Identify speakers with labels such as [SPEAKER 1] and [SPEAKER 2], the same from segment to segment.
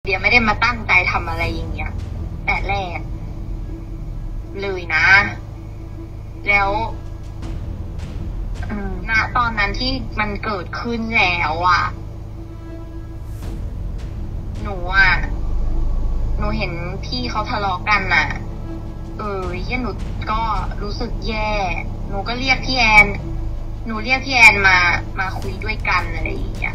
[SPEAKER 1] บียร์ไม่ได้มาตั้งใจทำอะไรอย่างเงี้ยแต่แรกเลยนะแล้วณตอนนั้นที่มันเกิดขึ้นแล้วอ่ะหนูเห็นพี่เขาทะเลาะกันน่ะหนูก็รู้สึกแย่หนูก็เรียกพี่แอนมาคุยด้วยกันอะไรอย่างเงี้ย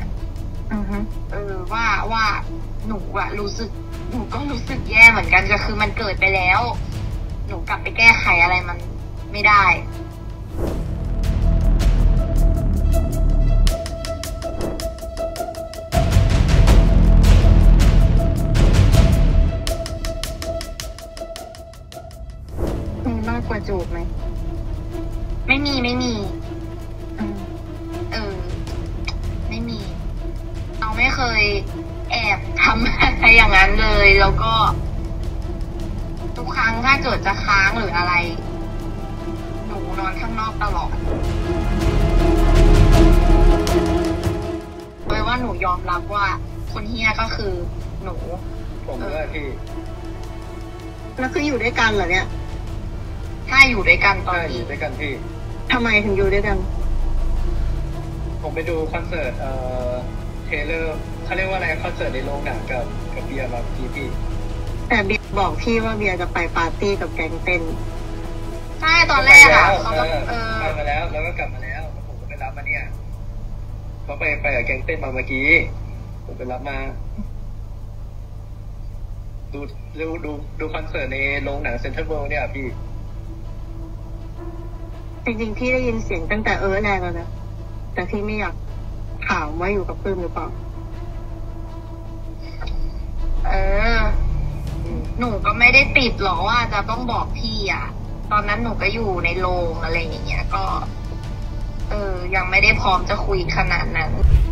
[SPEAKER 1] ว่าหนูก็รู้สึกแย่เหมือนกันก็คือมันเกิดไปแล้วหนูกลับไปแก้ไขอะไรมันไม่ได้
[SPEAKER 2] มากกว่าจูบไหม
[SPEAKER 1] ไม่มีไม่มีเราไม่เคยแอบทำอะไรอย่างนั้นเลยแล้วก็ทุกครั้งถ้าเกิดจะค้างหรืออะไรหนูนอนข้างนอกตลอดเลยว่าหนูยอมรับว่าคนเฮียก็คือหนู
[SPEAKER 3] ผมด้วยพี่
[SPEAKER 2] แล้วคืออยู่ด้วยกันเหรอเนี่ย
[SPEAKER 1] ถ้าอยู่ด้วยกันตอนนี้
[SPEAKER 3] อยู่ด้วยกันพี่
[SPEAKER 2] ทำไมถึงอยู่ด้วยกัน
[SPEAKER 3] ผมไปดูคอนเสิร์ตเทเลอร์เขาเรียกว่าอะไรคอนเสิร์ตในโรงหนังกับเบียร์แบบพี่
[SPEAKER 2] แต่เบียร์บอกพี่ว่าเบียร์จะไปปาร์ตี้กับแก๊งเต้น
[SPEAKER 1] ใช่ตอนแรกเขาก็
[SPEAKER 3] ไปมาแล้วก็กลับมาแล้วผมก็ไปรับมาเนี่ยเขาไปกับแก๊งเต้นมาเมื่อกี้ผมไปรับมาดูคอนเสิร์ตในโรงหนังเซ็นทรัลเวิลด์เนี่ยพี่
[SPEAKER 2] จริงๆพี่ได้ยินเสียงตั้งแต่แรกแล้วนะแต่พี่ไม่อยากถามว่าอยู่กับปื้มหรือเปล่า
[SPEAKER 1] หนูก็ไม่ได้ติดหรอกว่าจะต้องบอกพี่ตอนนั้นหนูก็อยู่ในโรงอะไรอย่างเงี้ยก็ยังไม่ได้พร้อมจะคุยขนาดนั้น